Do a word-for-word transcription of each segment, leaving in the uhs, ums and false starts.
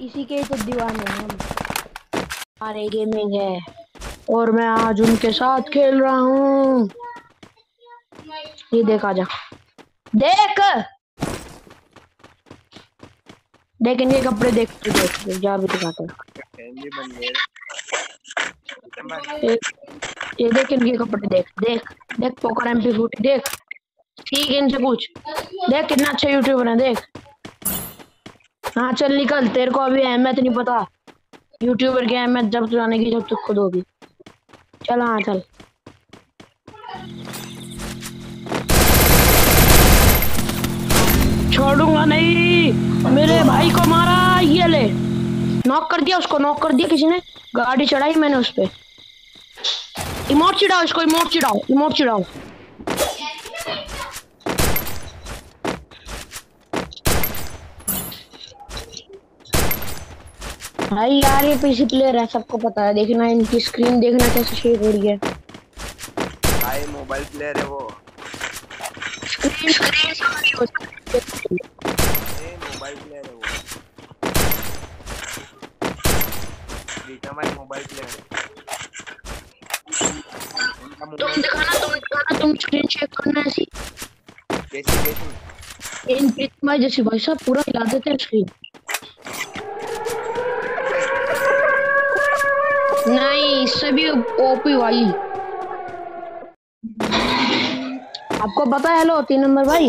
इसी के तो दीवाने हैं हम। हमारे गेमिंग है और मैं आज उनके साथ खेल रहा हूँ। ये देख, आजा देख देख इनके कपड़े देख, देख, देख जा भी दिखाता है। ये देख इनके कपड़े देख देख देख पोकर एमपी फूटी देख। ठीक है इनसे पूछ, देख कितना अच्छा यूट्यूबर है देख। हाँ चल निकल, तेरे को अभी अहमियत नहीं पता यूट्यूबर की अहमियत जब तू जाने की, जब तू खुद होगी। चल हाँ चल। छोड़ूंगा नहीं, मेरे भाई को मारा, ये ले नॉक कर दिया उसको, नॉक कर दिया किसी ने। गाड़ी चढ़ाई मैंने उस पे। इमोट चिढ़ाओ इसको, इमोट चिढ़ाओ, इमोट चिढ़ाओ। भाई यार ये पीसी प्लेयर है, सबको पता है। देखना इनकी स्क्रीन देखना कैसे शेक हो रही है। भाई मोबाइल प्लेयर है वो। स्क्रीन स्क्रीन सॉरी हो ए मोबाइल प्लेयर है वो। प्रीतम भाई मोबाइल प्लेयर है। तुम दिखाना, तुम दिखाना, तुम स्क्रीन शेक करना ऐसी। कैसी कैसी? इन प्रीतम भाई जैसे भाई साहब पूरा हिला देते हैं स्क्रीन। नहीं इससे भी ओपी भाई। आपको पता है, हेलो तीन नंबर भाई,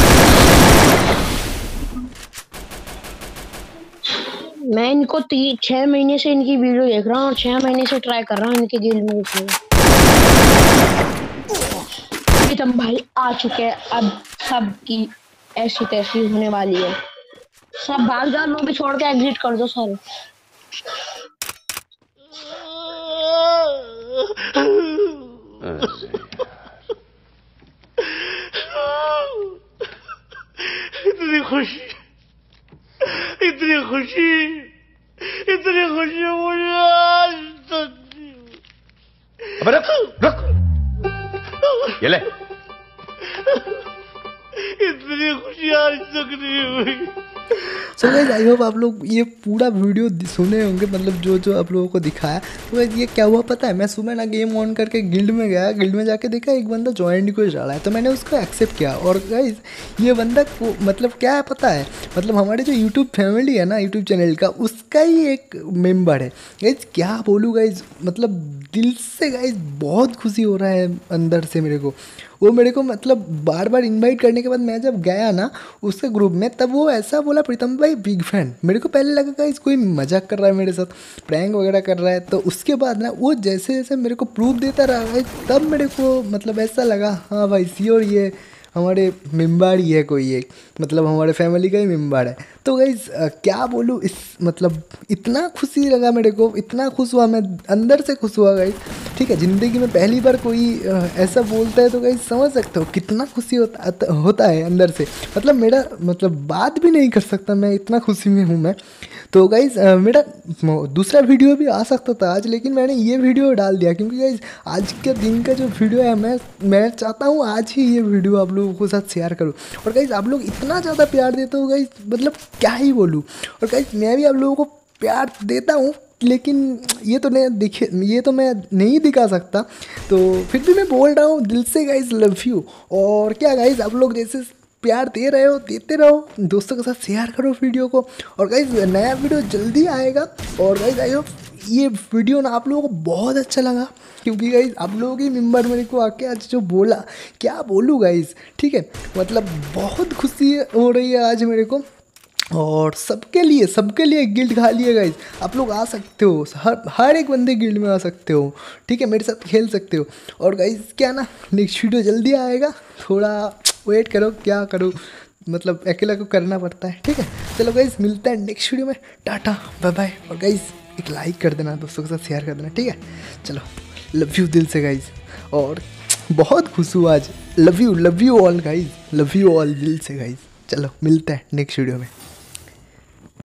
मैं इनको छह महीने से इनकी वीडियो देख रहा हूँ और छह महीने से ट्राई कर रहा हूँ इनके गिल्ड में घुसने। प्रीतम भाई आ चुके हैं, अब सबकी ऐसी तैसी होने वाली है। सब भाग जाओ, लोग भी छोड़ के एग्जिट कर दो सारे। इतनी खुशी, इतनी खुशी, इतनी खुशी मुझे आज तक नहीं हुई। अबे रुक रुक, ये ले। इतनी खुशी आज तक नहीं हुई। सो गाइस आई होप आप लोग ये पूरा वीडियो सुने होंगे, मतलब जो जो आप लोगों को दिखाया। तो गाइस ये क्या हुआ पता है, मैं सुबह ना गेम ऑन करके गिल्ड में गया, गिल्ड में जाके देखा एक बंदा ज्वाइन रिक्वेस्ट डाला है, तो मैंने उसको एक्सेप्ट किया। और गाइस ये बंदा को मतलब क्या है पता है, मतलब हमारे जो यूट्यूब फैमिली है ना, यूट्यूब चैनल का, उसका ही एक मेम्बर है। गाइस क्या बोलूँ गाइस, मतलब दिल से गाइस बहुत खुशी हो रहा है अंदर से मेरे को। वो मेरे को मतलब बार बार इनवाइट करने के बाद मैं जब गया ना उसके ग्रुप में, तब वो ऐसा बोला प्रीतम भाई बिग फैन। मेरे को पहले लगा गाइस कोई मजाक कर रहा है मेरे साथ, प्रैंक वगैरह कर रहा है। तो उसके बाद ना वो जैसे जैसे मेरे को प्रूफ देता रहा गाइस, तब मेरे को मतलब ऐसा लगा हाँ भाई श्योर ये हमारे मेम्बर ही है कोई एक, मतलब हमारे फैमिली का ही मेम्बर है। तो गाइस क्या बोलूँ, इस मतलब इतना खुशी लगा मेरे को, इतना खुश हुआ मैं, अंदर से खुश हुआ गाइस। ठीक है, ज़िंदगी में पहली बार कोई ऐसा बोलता है तो गाइस समझ सकते हो कितना खुशी होता होता है अंदर से। मतलब मेरा मतलब बात भी नहीं कर सकता मैं, इतना खुशी में हूँ मैं। तो गाइस मेरा दूसरा वीडियो भी आ सकता था आज, लेकिन मैंने ये वीडियो डाल दिया क्योंकि गाइस आज के दिन का जो वीडियो है, मैं मैं चाहता हूँ आज ही ये वीडियो आप लोगों के साथ शेयर करूँ। और गाइस आप लोग इतना ज़्यादा प्यार देते हो गाइस, मतलब क्या ही बोलूँ। और गाइस मैं भी आप लोगों को प्यार देता हूँ, लेकिन ये तो नहीं दिखे, ये तो मैं नहीं दिखा सकता, तो फिर भी मैं बोल रहा हूँ दिल से गाइस लव यू। और क्या गाइस आप लोग जैसे प्यार दे रहे हो देते रहो, दोस्तों के साथ शेयर करो वीडियो को। और गाइस नया वीडियो जल्दी आएगा। और गाइस आई होप ये वीडियो ना आप लोगों को बहुत अच्छा लगा, क्योंकि गाइस आप लोगों की मेम्बर मेरे को आके आज जो बोला, क्या बोलूँ गाइस। ठीक है, मतलब बहुत खुशी हो रही है आज मेरे को। और सबके लिए सबके लिए गिल्ड खाली है गाइस, आप लोग आ सकते हो, हर हर एक बंदे गिल्ड में आ सकते हो। ठीक है, मेरे साथ खेल सकते हो। और गाइस क्या ना नेक्स्ट वीडियो जल्दी आएगा, थोड़ा वेट करो, क्या करो, मतलब अकेला को करना पड़ता है। ठीक है, चलो गाइस मिलता है नेक्स्ट वीडियो में, टाटा बाय बाय। और गाइस एक लाइक कर देना, दोस्तों के साथ शेयर कर देना। ठीक है, चलो लव यू दिल से गाइस, और बहुत खुश हूँ आज। Love you love you all guys, love you all दिल से गाइस। चलो मिलता है नेक्स्ट वीडियो में।